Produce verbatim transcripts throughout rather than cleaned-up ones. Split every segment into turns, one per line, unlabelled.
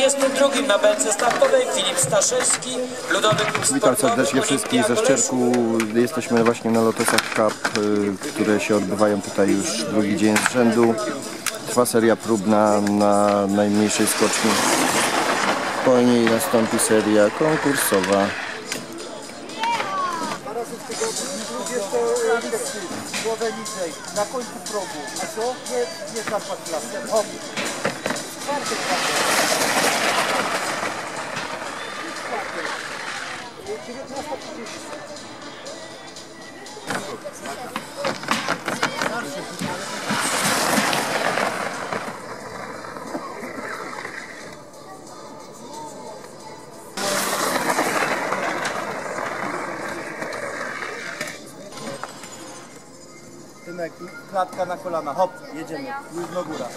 czterdziestym drugim na belce startowej Filip Staszewski, Ludowy Klub
Witam serdecznie wszystkich ze Szczerku. Jesteśmy właśnie na Lotosach Cup, które się odbywają tutaj już drugi dzień z rzędu. Trwa seria próbna na najmniejszej skoczni. Po niej nastąpi seria konkursowa.
Głowę niżej, na końcu progu. A co? Nie, nie zapadł lasem. Hop. Czwarty, dziewiętnasta trzydzieści. Tymek, klatka na kolana, hop, jedziemy, luźno góra.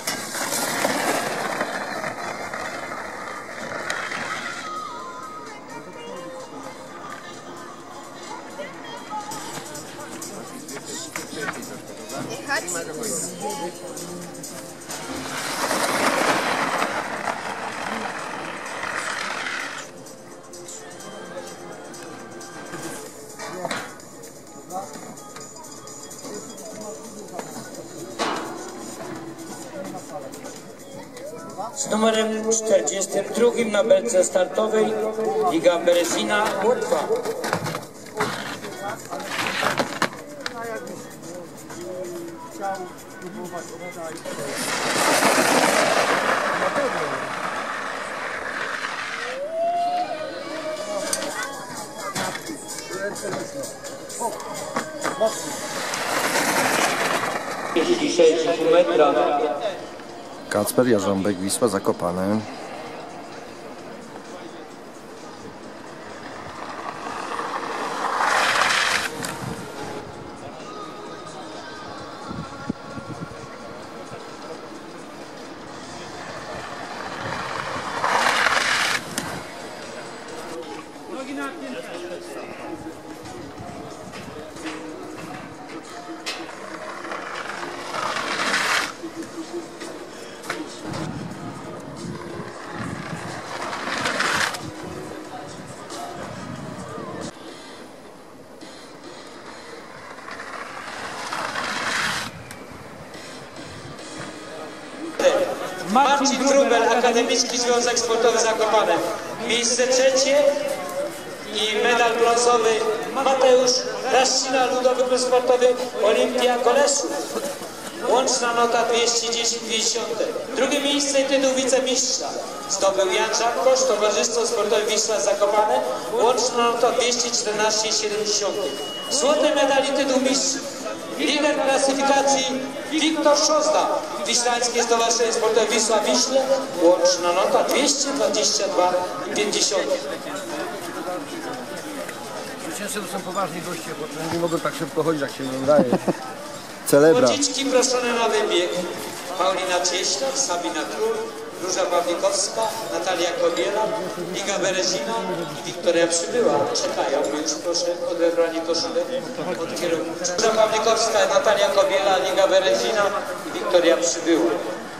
Z numerem czterdziestym drugim na belce startowej Liga Berezina Łotwa. trzydzieści sześć metra.
Kacper Jarząbek, Wisła Zakopane.
Marcin Wróbel, Akademicki Związek Sportowy Zakopane. Miejsce trzecie i medal brązowy Mateusz Raszcina, Ludowy Klub Sportowy Olimpia Koleszów. Łączna nota dwieście dziesięć dwadzieścia. Drugie miejsce i tytuł wicemistrza zdobył Jan Żabkosz, Towarzystwo Sportowe Wisła Zakopane. Łączna nota dwieście czternaście siedemdziesiąt. Złoty medal i tytuł mistrza. Lider klasyfikacji Wiktor Szozda, Wiślańskie Stowarzyszenie Sportowe Wisła Wiśle, łączna nota dwieście dwadzieścia dwa pięćdziesiąt.
Zwycięzcy to są poważni goście, bo nie mogą tak szybko chodzić, jak się nie udaje.
Celebra.
Młodziczki proszone na wybieg. Paulina Cieślak, Sabina Król, Róża Pawlikowska, Natalia Kobiela, Liga Berezina i Wiktoria Przybyła. Czekają, już proszę o odebranie koszulek od kierownika. Róża Pawlikowska, Natalia Kobiela, Liga Berezina i Wiktoria Przybyła.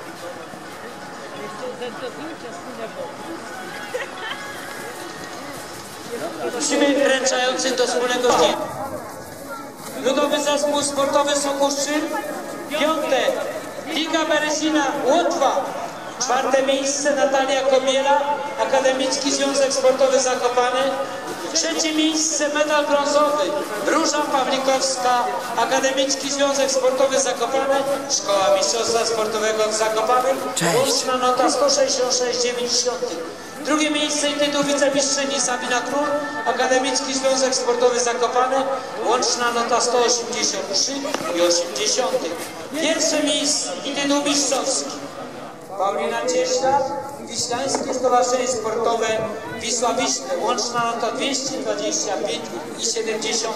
Musimy wręczający do wspólnego dnia. Ludowy Zespół Sportowy Sokuszczyn. Piąte Liga Berezina Łotwa. Czwarte miejsce Natalia Kobiela, Akademicki Związek Sportowy Zakopane. Trzecie miejsce medal brązowy Róża Pawlikowska, Akademicki Związek Sportowy Zakopane, Szkoła Mistrzostwa Sportowego w Zakopane. Łączna nota sto sześćdziesiąt sześć dziewięćdziesiąt. Drugie miejsce i tytuł wicemistrzyni Sabina Król, Akademicki Związek Sportowy Zakopane. Łączna nota sto osiemdziesiąt trzy i osiemdziesiąt. Pierwsze miejsce i tytuł mistrzowski Paulina Cieślak, Wiślańskie Stowarzyszenie Sportowe Wisła Wiśle. Łączna nota dwieście dwadzieścia pięć i siedemdziesiąt.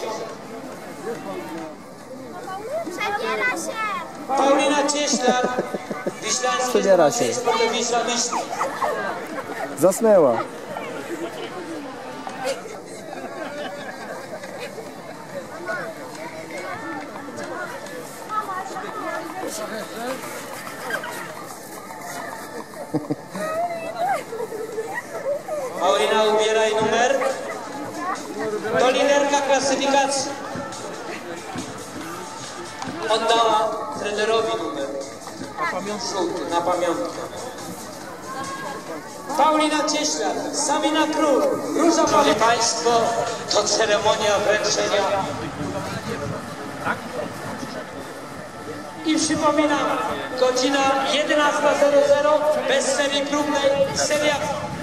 Przebiera się!
Paulina Cieślak, Wiślańskie Stowarzyszenie Sportowe Wisła Wiśle.
Zasnęła.
Mama,
Paulina, ubieraj numer. To liderka klasyfikacji. Oddała trenerowi numer. Żółty, na pamiątkę. Paulina Cieślak, Sabina Król, Róża. Szanowni Państwo, to ceremonia wręczenia. I przypominam, godzina jedenasta zero zero, bez serii próbnej, seria...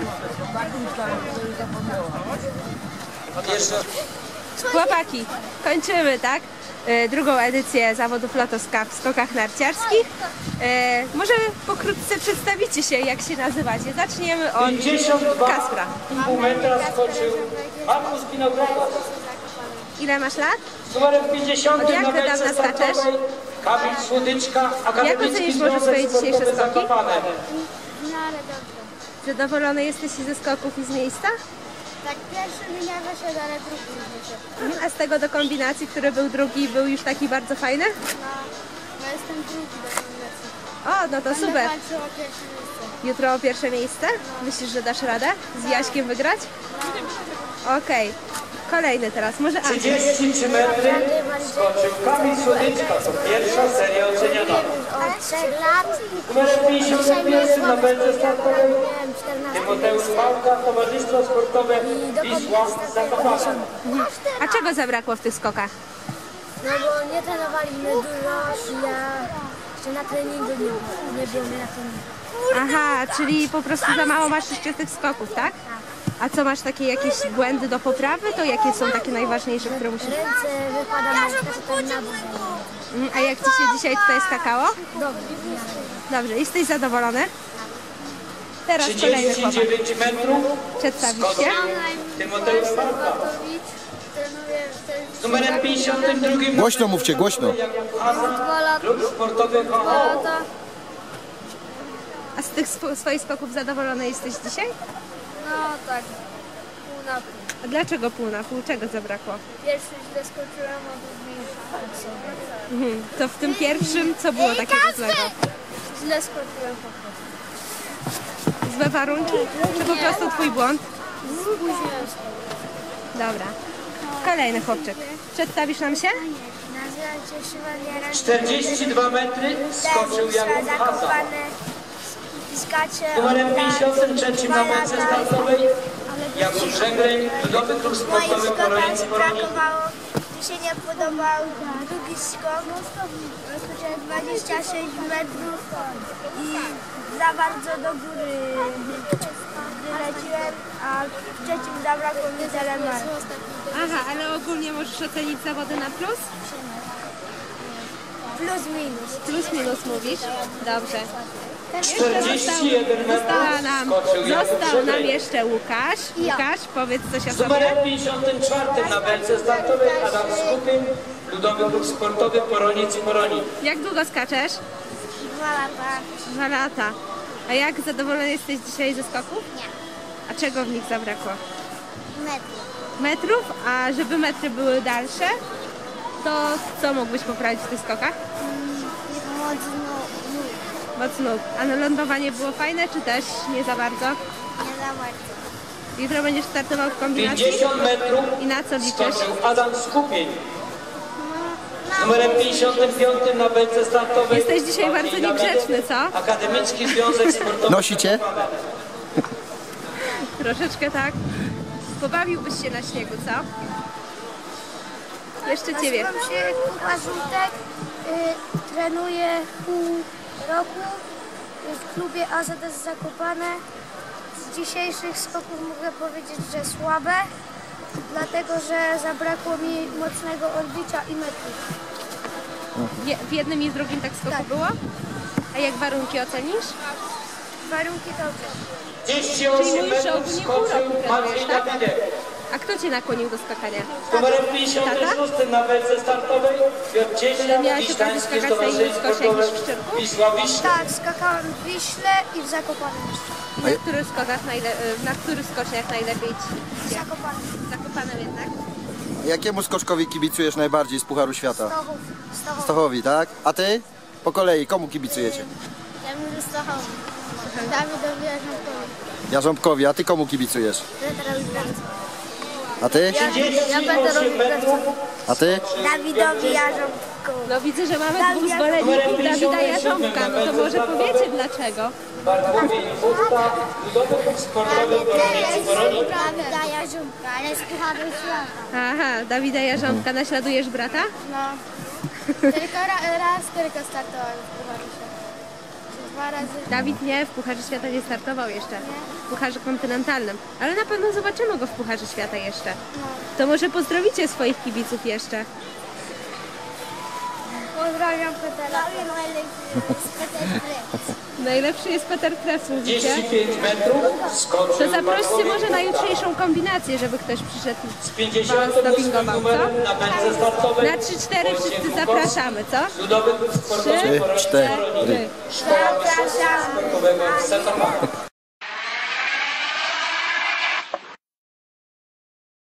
Pierwsza...
Chłopaki, kończymy, tak? E, drugą edycję zawodów Lotos Cup w skokach narciarskich. E, może pokrótce przedstawicie się, jak się nazywacie. Zaczniemy od
pięćdziesiąt dwa
Kaspra.
i pół metra skoczył Markus Winograd.
Ile masz lat?
Z numerem pięćdziesiąt
Od jak
na
dawna
beczce
skaczesz?
startowej Kamil Słodyczka, Akademicki
ocenisz może swoje
Związek
dzisiejsze
Sportowy
skoki?
Zakopane.
No ale dobrze.
Zadowolony jesteś ze skoków i z miejsca?
Tak, pierwszy mi nie wyszedł, ale drugi mi wyszedł.
Mhm. A z tego do kombinacji, który był drugi, był już taki bardzo fajny?
No, no jestem drugi do kombinacji.
O, no to
Będę
super.
walczył o pierwsze miejsce.
Jutro o pierwsze miejsce? Myślisz, że dasz radę z Jaśkiem wygrać? Okej. Kolejny teraz, może Andrzej.
trzydzieści trzy metry skoczył Kamil Słodyczka, to pierwsza seria oceniana.
Od trzech lat.
Numerem pięćdziesiąt jeden na beczce startowej
Miałem czternaście.
Tymoteusz Pałka, Towarzystwo Sportowe Wisła Zakopane.
A czego zabrakło w tych skokach?
No bo nie trenowaliśmy dużo i ja jeszcze na treningu nie byłem. Nie byłem na treningu.
Aha, czyli po prostu za mało masz jeszcze tych skoków, tak? A co, masz takie jakieś błędy do poprawy? To jakie są takie najważniejsze, które musisz...
Ręce wypada na skakać na bok.
Mm, A jak Ci się dzisiaj tutaj skakało?
Dobrze.
Dobrze, jesteś zadowolony? Teraz kolejny
trzydzieści
chłopak.
dziewięć metrów
Przedstawisz się?
Tymoteusz Pałka.
Trenuję
Z numerem pięćdziesiątym drugim
Głośno mówcie, głośno.
dwa lata.
klub sportowy
Dwa
H O.
lata.
A z tych swo- swoich skoków zadowolony jesteś dzisiaj?
No tak, pół na pół.
A dlaczego pół na pół? Czego zabrakło?
Pierwszy źle skoczyłem, a drugi tak sobie.
Mhm. To w tym pierwszym co było takiego złego?
Źle skoczyłem po prostu.
Złe warunki? Czy po prostu Twój błąd?
Spóźniłem się.
Dobra. Kolejny chłopczyk. Przedstawisz nam się?
Nazywam się Szymon Jarek.
czterdzieści dwa metry skoczył Jakub Haza.
Skacze
Z numerem pięćdziesiątym trzecim na beczce startowej Jakub Żegleń, Ludowy Klub
Moim
Sportowy
skokach
Koronic Koroni.
brakowało. Mi się nie podobał drugi skok. Skoczyłem dwadzieścia sześć metrów i za bardzo do góry wyleciłem, a w trzecim zabrakło mi telemar.
Aha, ale ogólnie możesz ocenić zawody na plus?
Plus minus.
Plus minus mówisz? Dobrze.
czterdzieści jeden
Została
metrów
nam,
skoczył Jakub
został nam
Żegleń.
jeszcze Łukasz. Łukasz, powiedz coś o
Z
sobie.
numerem pięćdziesiątym czwartym na beczce startowej Adam Skupin, Ludowy Klub Sportowy Koronic Koroni.
Jak długo skaczesz?
Dwa lata.
Dwa lata. A jak zadowolony jesteś dzisiaj ze skoków?
Nie.
A czego w nich zabrakło?
Metr.
Metrów? A żeby metry były dalsze, to co mógłbyś poprawić w tych skokach?
Mocno
Mocno. A na lądowanie było fajne, czy też nie za bardzo?
nie za bardzo.
Jutro będziesz startował w kombinacji?
pięćdziesiąt metrów
I na co liczysz?
skoczył Adam Skupień. Z numerem pięćdziesiątym piątym na beczce startowej
Jesteś dzisiaj bardzo
Maciej
niegrzeczny, co?
Akademicki Związek Sportowy.
Nosicie?
Troszeczkę tak. Pobawiłbyś się na śniegu, co? Jeszcze Ciebie.
Nazywam się Kuba Żółtek. Y, trenuję pół roku w klubie A Z S Zakopane. Z dzisiejszych skoków mogę powiedzieć, że słabe, dlatego że zabrakło mi mocnego odbicia i metrów.
Je- W jednym i w drugim tak skoku było? A jak warunki ocenisz?
Warunki dobrze.
trzydzieści
Czyli
osiem
mówisz, że
metrów
ogólnie pół
skoczył
roku
Maciej
trenujesz, tak?
Dawidek.
A kto Cię nakłonił do skakania?
Z numerem pięćdziesiątym szóstym na beczce startowej Piotr Cieślak,
miałaś okazję
Wiślańskie
skakać na
Stowarzyszenie
innym skosie
Sportowe
niż w Szczyrku?
Wisła Wiśla.
Tak, skakałem w Wiśle i w Zakopanem jeszcze.
I na których skokach najle- na których skoczniach najlepiej Ci
W
idzie?
Zakopanem.
Zakopanem jednak?
Jakiemu skoczkowi kibicujesz najbardziej z Pucharu Świata?
Stochów. Stochów.
Stachowi, tak? A ty? Po kolei, komu kibicujecie?
Emil Stachał. Dawidowi Jarząbkowi.
Jarząbkowi, a ty komu kibicujesz?
Peterowi Krawcowi.
A ty?
Ja Peterowi Krawcowi.
A ty?
Dawidowi Jarząbkowi.
No widzę, że mamy dwóch zwolenników Dawida Jarząbka, no to może powiecie dlaczego?
Bartłomiej Budka, Ludowy Klub Sportowy Broniec Woronin.
Dawida Jarząbka, ale z Pucharem Świata.
Aha, Dawida Jarząbka, naśladujesz brata?
No. Tylko ra, raz tylko startowałem w Pucharze Świata. Dwa razy.
Dawid nie, w Pucharze Świata nie startował jeszcze. W Pucharze Kontynentalnym. Ale na pewno zobaczymy go w Pucharze Świata jeszcze. To może pozdrowicie swoich kibiców jeszcze.
Pozdrawiam Petera.
Najlepszy jest Peter Krebs, mówicie?
trzydzieści pięć metrów skoczył
To zaproście
Bartłomiej
może na jutrzejszą kombinację, żeby ktoś przyszedł
z
was
pięćdziesiątym ósmym
dopingował,
numerem
co?
na pędze startowej.
Na trzy cztery wszyscy zapraszamy, co?
Ludowy Klub Sportowy
Trzy,
Broniec
cztery.
Woronin. Szkoła Mistrzostwa Sportowego w Setomachu.